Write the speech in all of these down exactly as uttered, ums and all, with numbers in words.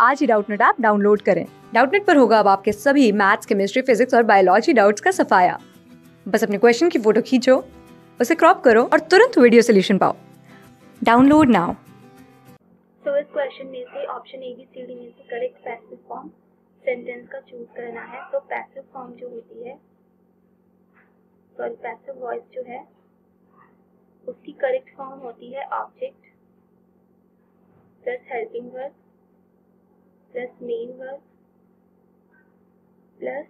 आज ही Doubtnut app download करें। डाउटनेट पर होगा अब आपके सभी मैथ्स, केमिस्ट्री, फिजिक्स और बायोलॉजी डाउट्स का सफाया। बस अपने क्वेश्चन की फोटो खींचो, उसे क्रॉप करो और तुरंत वीडियो सोल्यूशन पाओ। Download now. तो इस क्वेश्चन में से option A B C D में से करेक्ट पैसिव फॉर्म सेंटेंस का चूज करना है। तो पैसिव फॉर्म जो होती है, सॉरी पैसिव वॉइस जो है, उसकी करेक्ट फॉर्म होती है object plus helping verb plus main verb plus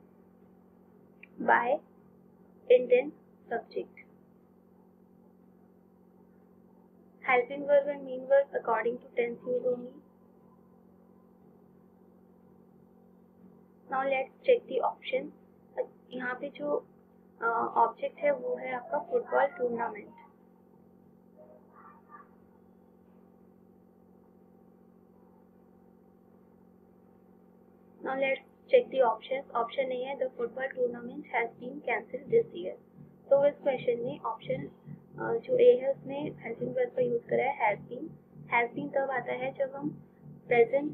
by and then subject. Helping verb and main verb according to tense use only. Now let's check the option. यहाँ पे जो object uh, है वो है आपका football tournament. Now let's check the options. Option A है the football tournament has been cancelled this year. तो इस क्वेश्चन में ऑप्शन जो A है उसमें हेल्पिंग वर्ब का यूज करा है has been. Has been तब आता है जब हम प्रेजेंट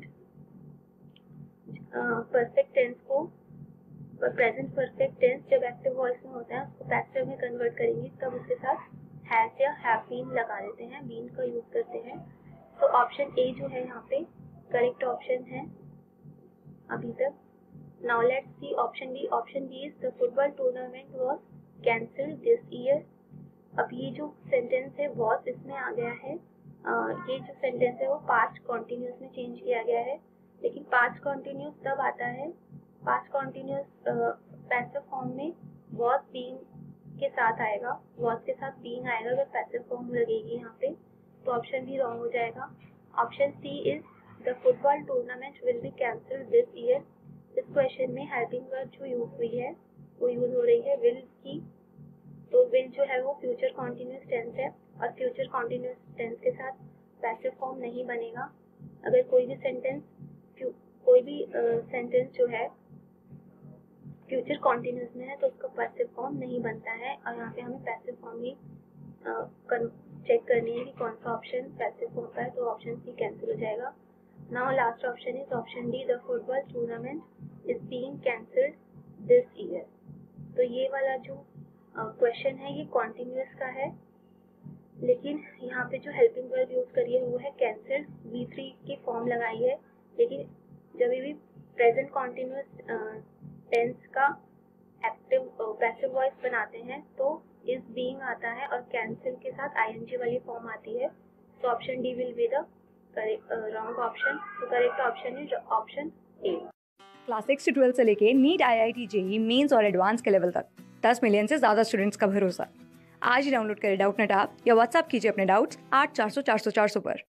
परफेक्ट टेंस को प्रेजेंट परफेक्ट टेंस जब एक्टिव वॉइस में होता है उसको पैसिव में कन्वर्ट करेंगे, तब उसके साथ हैज या हैव बीन लगा देते हैं, बीन का यूज करते हैं। तो ऑप्शन ए जो है यहाँ पे करेक्ट ऑप्शन है अभी तक। Now let's see option B. Option B is the football tournament was cancelled this year. अब ये जो सेंटेंस है वॉज इसमें आ गया है, uh, ये जो सेंटेंस है वो पास्ट कॉन्टिन्यूस में चेंज किया गया है। लेकिन पास्ट कॉन्टिन्यूस तब आता है, पास्ट कॉन्टिन्यूस पैसिव फॉर्म में वॉज बीइंग के साथ आएगा, वॉज के साथ बीइंग आएगा अगर पैसिव फॉर्म लगेगी यहाँ पे, तो ऑप्शन बी रॉन्ग हो जाएगा। Option C is the football tournament will be cancelled this year. इस क्वेश्चन में हेल्पिंग वर्ब जो यूज हुई है वो यूज हो रही है विल की। तो विल जो है वो फ्यूचर कॉन्टिन्यूस टेंस है और फ्यूचर कॉन्टिन्यूस टेंस के साथ पैसिव फॉर्म नहीं बनेगा। अगर कोई भी सेंटेंस कोई भी सेंटेंस uh, जो है फ्यूचर कॉन्टिन्यूस में है तो उसका पैसिव फॉर्म नहीं बनता है, और यहाँ पे हमें पैसिव फॉर्म ही चेक करनी है कि कौन सा ऑप्शन पैसिव फॉर्म का है। तो ऑप्शन सी कैंसिल हो जाएगा। Now last option is option D the football tournament is being cancelled this year. तो ये वाला जो क्वेश्चन uh, है ये कॉन्टिन्यूस का है, लेकिन यहाँ पे जो हेल्पिंग वर्ब यूज करी है वो है कैंसिल्ड, बी थ्री की फॉर्म लगाई है। लेकिन जब भी प्रेजेंट कॉन्टिन्यूस टेंस का एक्टिव पैसिव वॉइस बनाते हैं तो इज बीइंग आता है और कैंसिल के साथ आईएनजी वाली फॉर्म आती है। तो option D will be the correct wrong option. तो correct option is option A. Class six से ट्वेल्थ से लेके NEET, I I T, JEE mains और एडवांस के लेवल तक दस मिलियन से ज्यादा स्टूडेंट्स का भरोसा। आज ही डाउनलोड करें डाउटनेट ऐप या व्हाट्सएप कीजिए अपने डाउट्स आठ चार सौ चार सौ चार सौ पर।